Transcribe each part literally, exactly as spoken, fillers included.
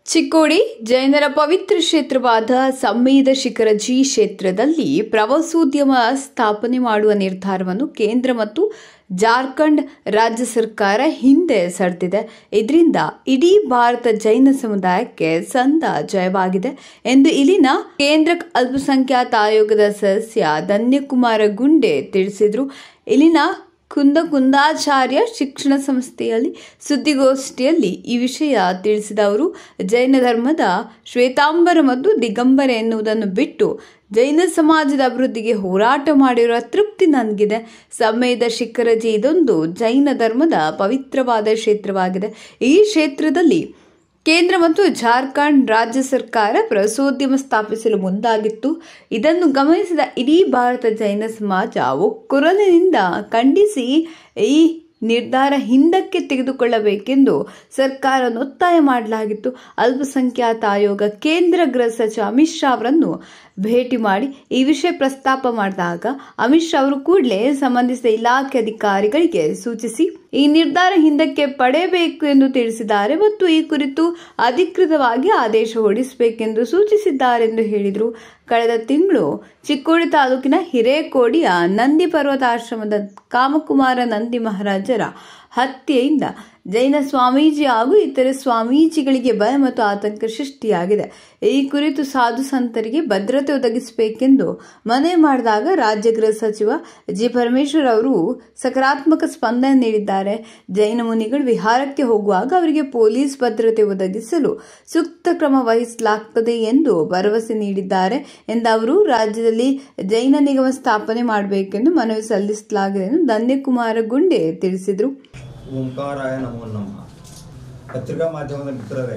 ಚಿಕ್ಕೋಡಿ ಜೈನರ ಪವಿತ್ರ ಕ್ಷೇತ್ರವಾದ ಸಮ್ಮೇದ ಶಿಖರಜಿ ಕ್ಷೇತ್ರದಲ್ಲಿ ಪ್ರವಾಸೋದ್ಯಮ ಸ್ಥಾಪನೆ ಮಾಡುವ ನಿರ್ಧಾರವನ್ನು ಕೇಂದ್ರ ಮತ್ತು ಜಾರ್ಖಂಡ್ ರಾಜ್ಯ ಸರ್ಕಾರ ಹಿಂದೆ ಸರಿದಿದೆ. ಇದರಿಂದ ಇಡೀ ಭಾರತ ಜೈನ ಸಮುದಾಯಕ್ಕೆ ಸಂದ ಜಯವಾಗಿದೆ ಎಂದು ಇಲ್ಲಿನ ಕೇಂದ್ರ ಅಲ್ಪಸಂಖ್ಯಾತ ಆಯೋಗದ ಸದಸ್ಯ ಧನ್ಯಕುಮಾರ ಗುಂಡೆ ತಿಳಿಸಿದರು. ಇಲ್ಲಿನ ಕುಂದಕುಂದಾಚಾರ್ಯ ಶಿಕ್ಷಣ ಸಂಸ್ಥೆಯಲ್ಲಿ ಸುದ್ದಿಗೋಷ್ಠಿಯಲ್ಲಿ ಈ ವಿಷಯ ತಿಳಿಸಿದ ಅವರು, ಜೈನ ಧರ್ಮದ ಶ್ವೇತಾಂಬರ ಮತ್ತು ದಿಗಂಬರ ಎನ್ನುವುದನ್ನು ಬಿಟ್ಟು ಜೈನ ಸಮಾಜದ ಅಭಿವೃದ್ಧಿಗೆ ಹೋರಾಟ ಮಾಡಿರುವ ತೃಪ್ತಿ ನನಗಿದೆ. ಸಮ್ಮೇದ ಶಿಖರಜಿ ಇದೊಂದು ಜೈನ ಧರ್ಮದ ಪವಿತ್ರವಾದ ಕ್ಷೇತ್ರವಾಗಿದೆ. ಈ ಕ್ಷೇತ್ರದಲ್ಲಿ ಕೇಂದ್ರ ಮತ್ತು ಜಾರ್ಖಂಡ್ ರಾಜ್ಯ ಸರ್ಕಾರ ಪ್ರವಾಸೋದ್ಯಮ ಸ್ಥಾಪಿಸಲು ಮುಂದಾಗಿತ್ತು. ಇದನ್ನು ಗಮನಿಸಿದ ಇಡೀ ಭಾರತ ಜೈನ ಸಮಾಜ ಒಕ್ಕೊರಲಿನಿಂದ ಖಂಡಿಸಿ ಈ ನಿರ್ಧಾರ ಹಿಂದಕ್ಕೆ ತೆಗೆದುಕೊಳ್ಳಬೇಕೆಂದು ಸರ್ಕಾರವನ್ನು ಒತ್ತಾಯ ಮಾಡಲಾಗಿತ್ತು. ಅಲ್ಪಸಂಖ್ಯಾತ ಆಯೋಗ ಕೇಂದ್ರ ಗೃಹ ಸಚಿವ ಅಮಿತ್ ಶಾ ಅವರನ್ನು ಭೇಟಿ ಮಾಡಿ ಈ ವಿಷಯ ಪ್ರಸ್ತಾಪ ಮಾಡಿದಾಗ ಅಮಿತ್ ಶಾ ಅವರು ಕೂಡಲೇ ಸಂಬಂಧಿಸಿದ ಇಲಾಖೆ ಅಧಿಕಾರಿಗಳಿಗೆ ಸೂಚಿಸಿ ಈ ನಿರ್ಧಾರ ಹಿಂದಕ್ಕೆ ಪಡೆಯಬೇಕು ಎಂದು ತಿಳಿಸಿದ್ದಾರೆ ಮತ್ತು ಈ ಕುರಿತು ಅಧಿಕೃತವಾಗಿ ಆದೇಶ ಹೊರಡಿಸಬೇಕೆಂದು ಸೂಚಿಸಿದ್ದಾರೆ ಎಂದು ಹೇಳಿದರು. ಕಳೆದ ತಿಂಗಳು ಚಿಕ್ಕೋಡಿ ತಾಲೂಕಿನ ಹಿರೇಕೋಡಿಯ ನಂದಿ ಪರ್ವತಾಶ್ರಮದ ಕಾಮಕುಮಾರ ನಂದಿ ಮಹಾರಾಜರ ಹತ್ಯೆಯಿಂದ ಜೈನ ಸ್ವಾಮೀಜಿ ಹಾಗೂ ಇತರೆ ಸ್ವಾಮೀಜಿಗಳಿಗೆ ಭಯ ಮತ್ತು ಆತಂಕ ಸೃಷ್ಟಿಯಾಗಿದೆ. ಈ ಕುರಿತು ಸಾಧು ಸಂತರಿಗೆ ಭದ್ರತೆ ಒದಗಿಸಬೇಕೆಂದು ಮನವಿ ಮಾಡಿದಾಗ ರಾಜ್ಯ ಗೃಹ ಸಚಿವ ಜಿ ಪರಮೇಶ್ವರ್ ಅವರು ಸಕಾರಾತ್ಮಕ ಸ್ಪಂದನೆ ನೀಡಿದ್ದಾರೆ. ಜೈನ ಮುನಿಗಳು ವಿಹಾರಕ್ಕೆ ಹೋಗುವಾಗ ಅವರಿಗೆ ಪೊಲೀಸ್ ಭದ್ರತೆ ಒದಗಿಸಲು ಸೂಕ್ತ ಕ್ರಮ ವಹಿಸಲಾಗುತ್ತದೆ ಎಂದು ಭರವಸೆ ನೀಡಿದ್ದಾರೆ ಎಂದ ಅವರು, ರಾಜ್ಯದಲ್ಲಿ ಜೈನ ನಿಗಮ ಸ್ಥಾಪನೆ ಮಾಡಬೇಕೆಂದು ಮನವಿ ಸಲ್ಲಿಸಲಾಗಿದೆ ಎಂದು ಧನ್ಯಕುಮಾರ ಗುಂಡೆ ತಿಳಿಸಿದರು. ಓಂಕಾರಾಯ ನಮೋ ನಮಃ. ಪತ್ರಿಕಾ ಮಾಧ್ಯಮದ ಮಿತ್ರರೇ,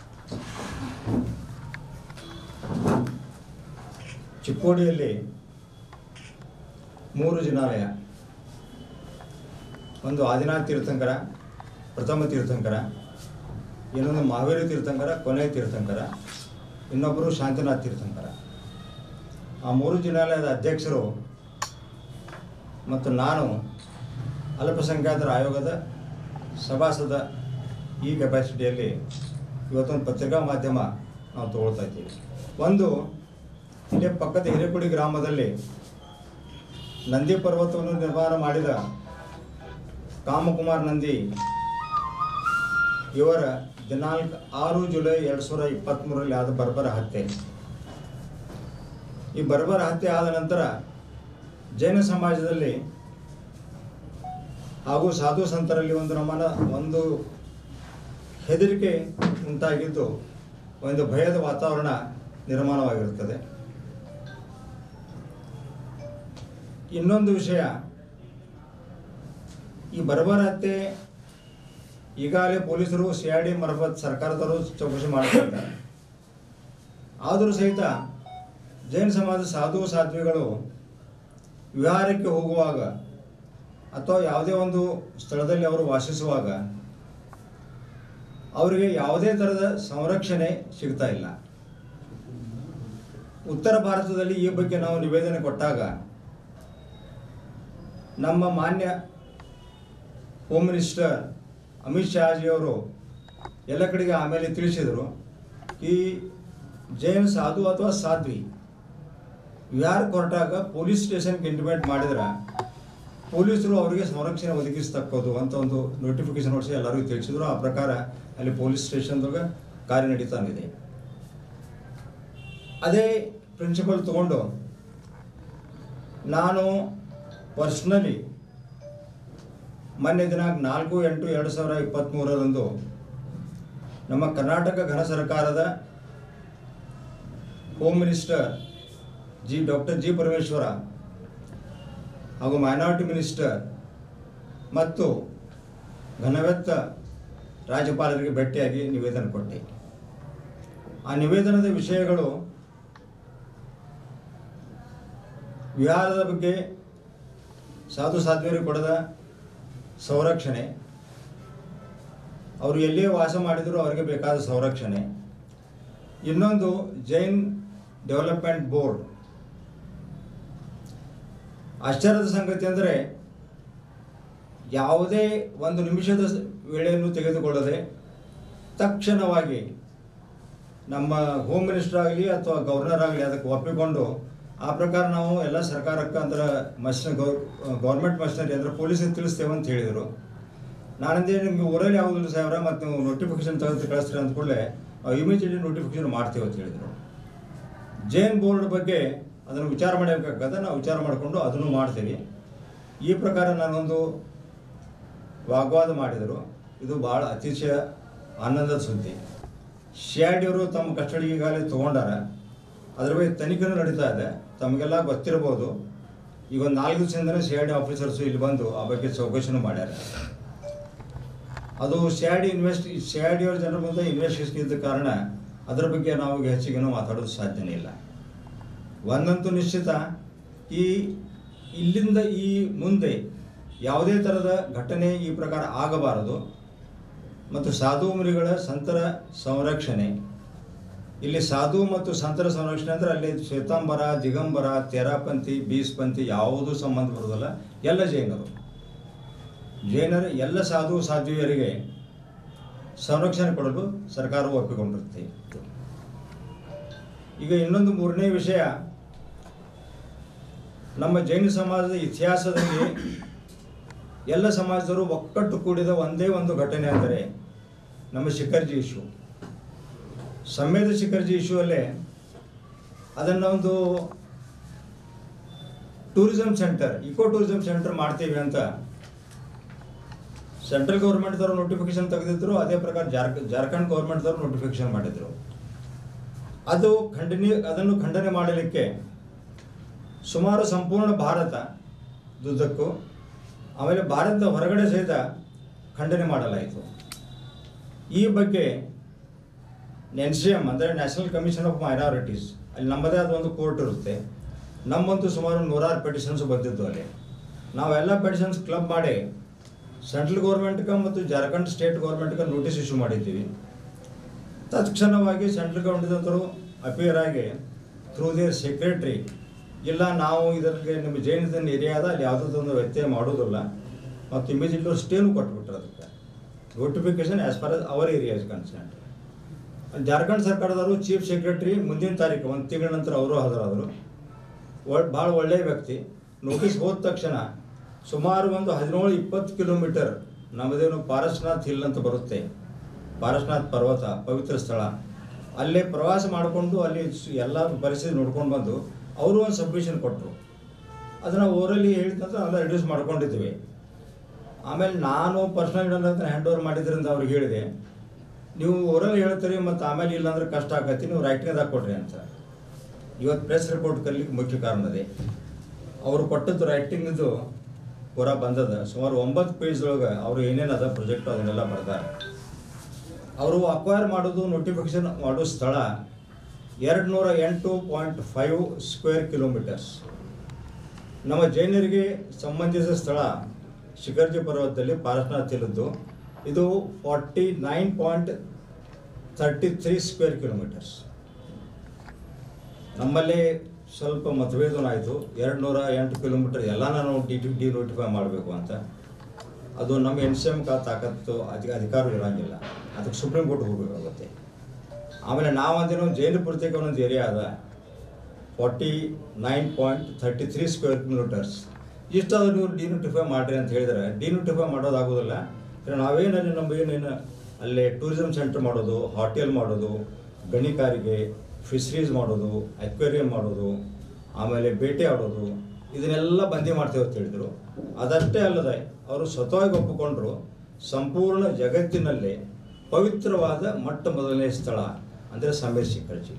ಚಿಕ್ಕೋಡಿಯಲ್ಲಿ ಮೂರು ಜಿನಾಲಯ, ಒಂದು ಆದಿನಾಥ ತೀರ್ಥಂಕರ, ಪ್ರಥಮ ತೀರ್ಥಂಕರ, ಇನ್ನೊಂದು ಮಹಾವೀರ ತೀರ್ಥಂಕರ, ಕೊನೆಯ ತೀರ್ಥಂಕರ, ಇನ್ನೊಬ್ಬರು ಶಾಂತಿನಾಥ ತೀರ್ಥಂಕರ. ಆ ಮೂರು ಜಿನಾಲಯದ ಅಧ್ಯಕ್ಷರು ಮತ್ತು ನಾನು ಅಲ್ಪಸಂಖ್ಯಾತರ ಆಯೋಗದ ಸಭಾಸದ ಈ ಕೆಪಾಸಿಟಿಯಲ್ಲಿ ಇವತ್ತೊಂದು ಪತ್ರಿಕಾ ಮಾಧ್ಯಮ ನಾವು ತಗೊಳ್ತಾ ಇದ್ದೀವಿ. ಒಂದು, ಇಲ್ಲೇ ಪಕ್ಕದ ಹಿರೇಕೋಡಿ ಗ್ರಾಮದಲ್ಲಿ ನಂದಿ ಪರ್ವತವನ್ನು ನಿರ್ಮಾಣ ಮಾಡಿದ ಕಾಮಕುಮಾರ್ ನಂದಿ ಇವರ ದಿನಾಂಕ ಆರು ಜುಲೈ ಎರಡು ಸಾವಿರದ ಇಪ್ಪತ್ತ್ಮೂರರಲ್ಲಿ ಆದ ಬರ್ಬರ ಹತ್ಯೆ. ಈ ಬರ್ಬರ ಹತ್ಯೆ ಆದ ನಂತರ ಜೈನ ಸಮಾಜದಲ್ಲಿ ಹಾಗೂ ಸಾಧು ಸಂತರಲ್ಲಿ ಒಂದು ನಮನ ಒಂದು ಹೆದರಿಕೆ ಉಂಟಾಗಿದ್ದು ಒಂದು ಭಯದ ವಾತಾವರಣ ನಿರ್ಮಾಣವಾಗಿರುತ್ತದೆ. ಇನ್ನೊಂದು ವಿಷಯ, ಈ ಬರ್ಬರ ಹತ್ಯೆ ಈಗಾಗಲೇ ಪೊಲೀಸರು ಸಿ ಐ ಡಿ ಮಾರ್ಫತ್ ಸರ್ಕಾರದವರು ಚೌಕಸಿ ಮಾಡ್ತಿದ್ದಾರೆ. ಆದರೂ ಸಹಿತ ಜೈನ ಸಮಾಜ ಸಾಧು ಸಾಧ್ವಿಗಳು ವಿಹಾರಕ್ಕೆ ಹೋಗುವಾಗ ಅಥವಾ ಯಾವುದೇ ಒಂದು ಸ್ಥಳದಲ್ಲಿ ಅವರು ವಾಸಿಸುವಾಗ ಅವರಿಗೆ ಯಾವುದೇ ಥರದ ಸಂರಕ್ಷಣೆ ಸಿಗ್ತಾ ಇಲ್ಲ. ಉತ್ತರ ಭಾರತದಲ್ಲಿ ಈ ಬಗ್ಗೆ ನಾವು ನಿವೇದನೆ ಕೊಟ್ಟಾಗ ನಮ್ಮ ಮಾನ್ಯ ಹೋಮ್ ಮಿನಿಸ್ಟರ್ ಅಮಿತ್ ಶಾಜಿಯವರು ಎಲ್ಲ ಕಡೆಗೆ ಆಮೇಲೆ ತಿಳಿಸಿದರು, ಈ ಜೈನ ಸಾಧು ಅಥವಾ ಸಾಧ್ವಿ ವಿಹಾರಕ್ಕೆ ಹೊರಟಾಗ ಪೊಲೀಸ್ ಸ್ಟೇಷನ್ಗೆ ಇಂಟಿಮೇಟ್ ಮಾಡಿದ್ರೆ ಪೊಲೀಸರು ಅವರಿಗೆ ಸಂರಕ್ಷಣೆ ಒದಗಿಸ್ತಕ್ಕೋದು ಅಂತ ಒಂದು ನೋಟಿಫಿಕೇಶನ್ ಹೊಡಿಸಿ ಎಲ್ಲರಿಗೂ ತಿಳಿಸಿದ್ರು. ಆ ಪ್ರಕಾರ ಅಲ್ಲಿ ಪೊಲೀಸ್ ಸ್ಟೇಷನ್ದಾಗ ಕಾರ್ಯ ನಡೀತಾನಿದೆ. ಅದೇ ಪ್ರಿನ್ಸಿಪಲ್ ತಗೊಂಡು ನಾನು ಪರ್ಸ್ನಲಿ ಮೊನ್ನೆ ದಿನಾಂಕ ನಾಲ್ಕು ಎಂಟು ಎರಡು ಸಾವಿರ ಇಪ್ಪತ್ತ್ಮೂರರಂದು ನಮ್ಮ ಕರ್ನಾಟಕ ಘನ ಸರ್ಕಾರದ home minister ji doctor G Parameshwara ಹಾಗೂ ಮೈನಾರಿಟಿ ಮಿನಿಸ್ಟರ್ ಮತ್ತು ಘನವೆತ್ತ ರಾಜ್ಯಪಾಲರಿಗೆ ಭೇಟಿಯಾಗಿ ನಿವೇದನೆ ಕೊಟ್ಟೆ. ಆ ನಿವೇದನದ ವಿಷಯಗಳು ವಿಹಾರದ ಬಗ್ಗೆ, ಸಾಧು ಸಾಧ್ವಿಯರಿಗೆ ಕೊಡದ ಸಂರಕ್ಷಣೆ, ಅವರು ಎಲ್ಲಿಯೇ ವಾಸ ಮಾಡಿದರೂ ಅವರಿಗೆ ಬೇಕಾದ ಸಂರಕ್ಷಣೆ, ಇನ್ನೊಂದು ಜೈನ್ ಡೆವಲಪ್ಮೆಂಟ್ ಬೋರ್ಡ್. ಆಶ್ಚರ್ಯದ ಸಂಗತಿ ಅಂದರೆ ಯಾವುದೇ ಒಂದು ನಿಮಿಷದ ವೇಳೆಯನ್ನು ತೆಗೆದುಕೊಳ್ಳದೆ ತಕ್ಷಣವಾಗಿ ನಮ್ಮ ಹೋಮ್ ಮಿನಿಸ್ಟರ್ ಆಗಲಿ ಅಥವಾ ಗವರ್ನರ್ ಆಗಲಿ ಅದಕ್ಕೆ ಒಪ್ಪಿಕೊಂಡು ಆ ಪ್ರಕಾರ ನಾವು ಎಲ್ಲ ಸರ್ಕಾರಕ್ಕೆ ಅಂದ್ರೆ ಮಷಿನ್ ಗೌ ಗೌರ್ಮೆಂಟ್ ಮಷಿನರಿ ಅಂದರೆ ಪೊಲೀಸಿಗೆ ತಿಳಿಸ್ತೇವೆ ಅಂತ ಹೇಳಿದರು. ನಾನಂದೇ ನಿಮಗೆ ಊರಲ್ಲಿ ಯಾವುದಿಲ್ಲ ಸಾವಿರ ಮತ್ತು ನೀವು ನೋಟಿಫಿಕೇಶನ್ ತೆಗೆದು ಕಳಿಸ್ತೀರಿ ಅಂದ ಕೂಡಲೇ ನಾವು ಇಮಿಡಿಯೇಟ್ಲಿ ನೋಟಿಫಿಕೇಶನ್ ಮಾಡ್ತೀವಿ ಅಂತ ಹೇಳಿದರು. ಜೈನ್ ಬೋರ್ಡ್ ಬಗ್ಗೆ ಅದನ್ನು ವಿಚಾರ ಮಾಡಬೇಕಾಗತ್ತೆ, ನಾವು ವಿಚಾರ ಮಾಡಿಕೊಂಡು ಅದನ್ನು ಮಾಡ್ತೀವಿ. ಈ ಪ್ರಕಾರ ನಾನೊಂದು ವಾಗ್ವಾದ ಮಾಡಿದರು. ಇದು ಭಾಳ ಅತಿಶಯ ಆನಂದದ ಸುದ್ದಿ. ಸಿ ಐ ಡಿಯವರು ತಮ್ಮ ಕಸ್ಟಡಿಗೆ ಈಗಾಗಲೇ ತೊಗೊಂಡಾರ. ಅದ್ರ ಬಗ್ಗೆ ತನಿಖೆನೂ ನಡೀತಾ ಇದೆ. ತಮಗೆಲ್ಲ ಗೊತ್ತಿರ್ಬೋದು, ಈಗ ಒಂದು ನಾಲ್ಕು ದಿವಸದಿಂದಲೇ ಸಿ ಐ ಡಿ ಆಫೀಸರ್ಸು ಇಲ್ಲಿ ಬಂದು ಆ ಬಗ್ಗೆ ಚೌಕಶಿನೂ ಮಾಡ್ಯಾರ. ಅದು C I D invest C I ಡಿಯವ್ರ ಜನರ ಮುಂದೆ ಇನ್ವೆಸ್ಟಿಗೇಷನ್ ಇದ್ದ ಕಾರಣ ಅದರ ಬಗ್ಗೆ ನಾವು ಹೆಚ್ಚಿಗೆನೂ ಮಾತಾಡೋದು ಸಾಧ್ಯನೇ ಇಲ್ಲ. ಒಂದಂತೂ ನಿಶ್ಚಿತ, ಈ ಇಲ್ಲಿಂದ ಈ ಮುಂದೆ ಯಾವುದೇ ಥರದ ಘಟನೆ ಈ ಪ್ರಕಾರ ಆಗಬಾರದು. ಮತ್ತು ಸಾಧು ಮುನಿಗಳ ಸಂತರ ಸಂರಕ್ಷಣೆ, ಇಲ್ಲಿ ಸಾಧು ಮತ್ತು ಸಂತರ ಸಂರಕ್ಷಣೆ ಅಂದರೆ ಅಲ್ಲಿ ಶ್ವೇತಾಂಬರ, ದಿಗಂಬರ, ತೇರಾಪಂಥಿ, ಬೀಸ್ಪಂಥಿ ಯಾವುದೂ ಸಂಬಂಧ ಬರೋದಿಲ್ಲ. ಎಲ್ಲ ಜೈನರು ಜೈನರು ಎಲ್ಲ ಸಾಧು ಸಾಧ್ವಿಯರಿಗೆ ಸಂರಕ್ಷಣೆ ಕೊಡಲು ಸರ್ಕಾರವು ಒಪ್ಪಿಕೊಂಡಿರುತ್ತೆ. ಈಗ ಇನ್ನೊಂದು ಮೂರನೇ ವಿಷಯ, ನಮ್ಮ ಜೈನ ಸಮಾಜದ ಇತಿಹಾಸದಲ್ಲಿ ಎಲ್ಲ ಸಮಾಜದವರು ಒಕ್ಕಟ್ಟು ಕೂಡಿದ ಒಂದೇ ಒಂದು ಘಟನೆ ಅಂದರೆ ನಮ್ಮ ಶಿಖರ್ಜಿ ಇಶ್ಯೂ. ಸಮ್ಮೇದ ಶಿಖರ್ಜಿ ಇಶ್ಯೂ ಅಲ್ಲೇ ಅದನ್ನು ಒಂದು tourism centre, eco tourism centre ಮಾಡ್ತೀವಿ ಅಂತ ಸೆಂಟ್ರಲ್ ಗೌರ್ಮೆಂಟ್ದವರು ನೋಟಿಫಿಕೇಶನ್ ತೆಗೆದಿದ್ರು. ಅದೇ ಪ್ರಕಾರ ಜಾರ್ಖ ಜಾರ್ಖಂಡ್ ಗೌರ್ಮೆಂಟ್ದವರು ನೋಟಿಫಿಕೇಶನ್ ಮಾಡಿದರು. ಅದು ಖಂಡನೀಯ ಅದನ್ನು ಖಂಡನೆ ಮಾಡಲಿಕ್ಕೆ ಸುಮಾರು ಸಂಪೂರ್ಣ ಭಾರತ ದುದ್ದಕ್ಕೂ ಆಮೇಲೆ ಭಾರತದ ಹೊರಗಡೆ ಸಹಿತ ಖಂಡನೆ ಮಾಡಲಾಯಿತು. ಈ ಬಗ್ಗೆ ಎನ್ ಸಿ ಎಮ್ ಅಂದರೆ ನ್ಯಾಷನಲ್ ಕಮಿಷನ್ ಆಫ್ ಮೈನಾರಿಟೀಸ್, ಅಲ್ಲಿ ನಮ್ಮದೇ ಆದ ಒಂದು ಕೋರ್ಟ್ ಇರುತ್ತೆ. ನಮ್ಮಂತೂ ಸುಮಾರು ನೂರಾರು ಪೆಟಿಷನ್ಸ್ ಬಂದಿದ್ದು. ಅಲ್ಲಿ ನಾವೆಲ್ಲ ಪೆಟಿಷನ್ಸ್ ಕ್ಲಬ್ ಮಾಡಿ ಸೆಂಟ್ರಲ್ ಗೌರ್ಮೆಂಟ್ಗೆ ಮತ್ತು ಜಾರ್ಖಂಡ್ ಸ್ಟೇಟ್ ಗೌರ್ಮೆಂಟ್ಗೆ ನೋಟಿಸ್ ಇಶ್ಯೂ ಮಾಡಿದ್ದೀವಿ. ತತ್ಕ್ಷಣವಾಗಿ ಸೆಂಟ್ರಲ್ ಗೌರ್ಮೆಂಟ್ದವರು ಅಪಿಯರ್ ಆಗಿ ಥ್ರೂ ದೇರ್ ಸೆಕ್ರೆಟ್ರಿ, ಇಲ್ಲ ನಾವು ಇದರಲ್ಲಿ ನಿಮ್ಮ ಜೈನದ ಏರಿಯಾದ ಅಲ್ಲಿ ಯಾವುದೊಂದು ವ್ಯತ್ಯಯ ಮಾಡೋದಿಲ್ಲ ಮತ್ತು ಇಮಿಡಿಯೇಟ್ಲಿ ಸ್ಟೇನು ಕೊಟ್ಬಿಟ್ರು. ಅದಕ್ಕೆ notification as far as our area is concerned. Jharkhand ಸರ್ಕಾರದವರು ಚೀಫ್ ಸೆಕ್ರೆಟರಿ ಮುಂದಿನ ತಾರೀಕು ಒಂದು ತಿಂಗಳ ನಂತರ ಅವರು ಹಾಜರಾದರು. ಒ ಭಾಳ ಒಳ್ಳೆಯ ವ್ಯಕ್ತಿ. ನೋಟಿಸ್ ಹೋದ ತಕ್ಷಣ ಸುಮಾರು ಒಂದು ಹದಿನೇಳು ಇಪ್ಪತ್ತು ಕಿಲೋಮೀಟರ್ ನಮ್ಮದೇನು ಪಾರಸ್ನಾಥ್ ಹಿಲ್ ಅಂತ ಬರುತ್ತೆ, ಪಾರಸ್ನಾಥ್ ಪರ್ವತ ಪವಿತ್ರ ಸ್ಥಳ, ಅಲ್ಲೇ ಪ್ರವಾಸ ಮಾಡಿಕೊಂಡು ಅಲ್ಲಿ ಎಲ್ಲ ಪರಿಸ್ಥಿತಿ ನೋಡ್ಕೊಂಡು ಬಂದು ಅವರು ಒಂದು ಸಬ್ಮಿಷನ್ ಕೊಟ್ಟರು. ಅದನ್ನು ಓರಲ್ಲಿ ಹೇಳಿದ ನಂತರ ಎಲ್ಲ ರಿಡ್ಯೂಸ್ ಮಾಡ್ಕೊಂಡಿದ್ವಿ. ಆಮೇಲೆ ನಾನು ಪರ್ಸ್ನಲ್ ಅಂತ ಹ್ಯಾಂಡ್ ಓವರ್ ಮಾಡಿದ್ರಿಂದ ಅವ್ರಿಗೆ ಹೇಳಿದೆ, ನೀವು ಓರಲ್ಲಿ ಹೇಳ್ತೀರಿ ಮತ್ತು ಆಮೇಲೆ ಇಲ್ಲಾಂದ್ರೆ ಕಷ್ಟ ಆಗತ್ತಿ, ನೀವು ರೈಟಿಂಗ್ದಾಗ ಕೊಡ್ರಿ ಅಂತ. ಇವತ್ತು ಪ್ರೆಸ್ ರಿಪೋರ್ಟ್ ಕಲಿಕ್ಕೆ ಮುಖ್ಯ ಕಾರಣ ಅದೇ. ಅವರು ಕೊಟ್ಟದ್ದು ರೈಟಿಂಗ್ದು ಪೂರ ಬಂದದ. ಸುಮಾರು ಒಂಬತ್ತು ಪೇಜ್ದೊಳಗೆ ಅವರು ಏನೇನು ಅದ ಪ್ರೊಜೆಕ್ಟು ಅದನ್ನೆಲ್ಲ ಬರ್ತಾರೆ. ಅವರು ಅಕ್ವೈರ್ ಮಾಡೋದು ನೋಟಿಫಿಕೇಶನ್ ಮಾಡೋ ಸ್ಥಳ ಎರಡು ನೂರ ಎಂಟು ಪಾಯಿಂಟ್ ಫೈವ್ ಸ್ಕ್ವೇರ್ ಕಿಲೋಮೀಟರ್ಸ್. ನಮ್ಮ ಜೈನರಿಗೆ ಸಂಬಂಧಿಸಿದ ಸ್ಥಳ ಶಿಖರ್ಜಿ ಪರ್ವತದಲ್ಲಿ ಪಾರಸ್ನಾಥ್ ಹಿಲ್ದು ಇದು forty nine point thirty three square kilometres. ನಮ್ಮಲ್ಲಿ ಸ್ವಲ್ಪ ಮತಭೇದನ ಆಯಿತು. ಎರಡು ನೂರ ಎಂಟು ಕಿಲೋಮೀಟರ್ ಎಲ್ಲ ನಾನು ಡಿ ಟಿ ಡಿ ನೋಟಿಫೈ ಮಾಡಬೇಕು ಅಂತ. ಅದು ನಮ್ಮ ಎನ್ ಸಿ ಎಮ್ ಕಾ ತಾಕತ್ತು ಅಧಿ ಅಧಿಕಾರ ಇರೋಂಗಿಲ್ಲ, ಅದಕ್ಕೆ ಸುಪ್ರೀಂ ಕೋರ್ಟ್ ಹೋಗಬೇಕಾಗುತ್ತೆ. ಆಮೇಲೆ ನಾವಂದೇನೋ ಜೈನ ಪೂರ್ತಿಗೆ ಒಂದೊಂದು ಏರಿಯಾ ಅದ forty nine point thirty three square kilometres. ಇಷ್ಟಾದರೂ ನೀವು ಡಿನೋಟಿಫೈ ಮಾಡಿರಿ ಅಂತ ಹೇಳಿದರೆ ಡಿನೋಟಿಫೈ ಮಾಡೋದಾಗೋದಿಲ್ಲ. ನಾವೇನಲ್ಲಿ ನಮ್ಮ ಏನೇನು ಅಲ್ಲೇ ಟೂರಿಸಂ ಸೆಂಟರ್ ಮಾಡೋದು, ಹೋಟೆಲ್ ಮಾಡೋದು, ಗಣಿಗಾರಿಕೆ, ಫಿಶ್ರೀಸ್ ಮಾಡೋದು, ಅಕ್ವೇರಿಯಂ ಮಾಡೋದು, ಆಮೇಲೆ ಬೇಟೆ ಆಡೋದು, ಇದನ್ನೆಲ್ಲ ಬಂದಿ ಮಾಡ್ತೇವೆ ಅಂತ ಹೇಳಿದರು. ಅದಷ್ಟೇ ಅಲ್ಲದೆ ಅವರು ಸ್ವತಃವಾಗಿ ಒಪ್ಪಿಕೊಂಡ್ರು ಸಂಪೂರ್ಣ ಜಗತ್ತಿನಲ್ಲೇ ಪವಿತ್ರವಾದ ಮೊಟ್ಟ ಮೊದಲನೇ ಸ್ಥಳ ಅಂದರೆ ಸಮ್ಮೇದ ಶಿಖರ್ಜಿ.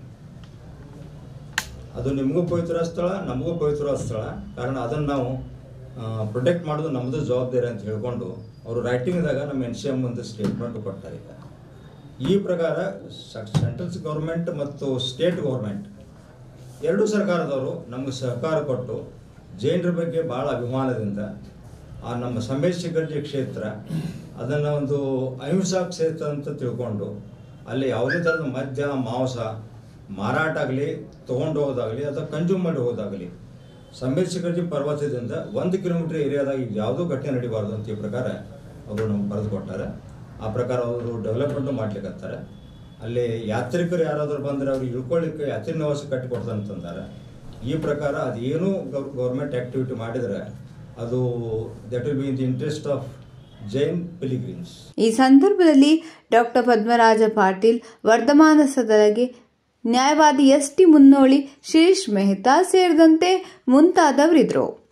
ಅದು ನಿಮಗೂ ಪವಿತ್ರ ಸ್ಥಳ, ನಮಗೂ ಪವಿತ್ರವಾದ ಸ್ಥಳ. ಕಾರಣ ಅದನ್ನು ನಾವು ಪ್ರೊಟೆಕ್ಟ್ ಮಾಡೋದು ನಮ್ಮದು ಜವಾಬ್ದಾರಿ ಅಂತ ಹೇಳ್ಕೊಂಡು ಅವರು ರೈಟಿಂಗ್ದಾಗ ನಮ್ಮ ಎನ್ ಸಿ ಎಮ್ ಒಂದು ಸ್ಟೇಟ್ಮೆಂಟ್ ಕೊಡ್ತಾರೆ. ಈಗ ಈ ಪ್ರಕಾರ ಸೆಂಟ್ರಲ್ ಗೌರ್ಮೆಂಟ್ ಮತ್ತು ಸ್ಟೇಟ್ ಗೌರ್ಮೆಂಟ್ ಎರಡೂ ಸರ್ಕಾರದವರು ನಮಗೆ ಸಹಕಾರ ಕೊಟ್ಟು ಜೈನರ ಬಗ್ಗೆ ಭಾಳ ಅಭಿಮಾನದಿಂದ ಆ ನಮ್ಮ ಸಮ್ಮೇದ ಶಿಖರ್ಜಿ ಕ್ಷೇತ್ರ ಅದನ್ನು ಒಂದು ಅಹಿಂಸಾ ಕ್ಷೇತ್ರ ಅಂತ ತಿಳ್ಕೊಂಡು ಅಲ್ಲಿ ಯಾವುದೇ ಥರದ ಮದ್ಯ ಮಾಂಸ ಮಾರಾಟ ಆಗಲಿ, ತೊಗೊಂಡು ಹೋಗೋದಾಗಲಿ ಅಥವಾ ಕನ್ಸ್ಯೂಮ್ ಮಾಡಿ ಹೋಗೋದಾಗಲಿ ಸಮ್ಮೇದ ಶಿಖರ್ಜಿ ಪರ್ವತದಿಂದ ಒಂದು ಕಿಲೋಮೀಟರ್ ಏರಿಯಾದಾಗ ಯಾವುದೂ ಘಟನೆ ನಡಿಬಾರ್ದು ಅಂತ ಈ ಪ್ರಕಾರ ಅವರು ನಮ್ಗೆ ಬರೆದು ಕೊಟ್ಟಾರೆ. ಆ ಪ್ರಕಾರ ಅವರು ಡೆವಲಪ್ಮೆಂಟು ಮಾಡ್ಲಿಕ್ಕತ್ತಾರೆ. ಅಲ್ಲಿ ಯಾತ್ರಿಕರು ಯಾರಾದರೂ ಬಂದರೆ ಅವ್ರಿಗೆ ಇಳ್ಕೊಳ್ಳಿಕ್ಕೆ ಯಾತ್ರಿ ನಿವಾಸ ಕಟ್ಟಿಕೊಡ್ತಂತಂದಾರೆ. ಈ ಪ್ರಕಾರ ಅದೇನು ಗೌರ್ಮೆಂಟ್ ಆಕ್ಟಿವಿಟಿ ಮಾಡಿದರೆ ಅದು that will be in the interest of Jain pilgrims. ಈ ಸಂದರ್ಭದಲ್ಲಿ ಡಾಕ್ಟರ್ ಪದ್ಮರಾಜ ಪಾಟೀಲ್, ವರ್ಧಮಾನ ಸದಲಗೆ, ನ್ಯಾಯವಾದಿ ಎಸ್ ಟಿ ಮುನ್ನೋಳಿ, ಶಿರೀಶ್ ಮೆಹ್ತಾ ಸೇರಿದಂತೆ ಮುಂತಾದವರಿದ್ದರು.